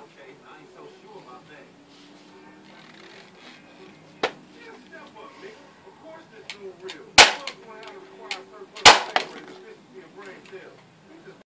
Okay, I ain't so sure about that. Yeah, step up, nigga. Of course this dude real.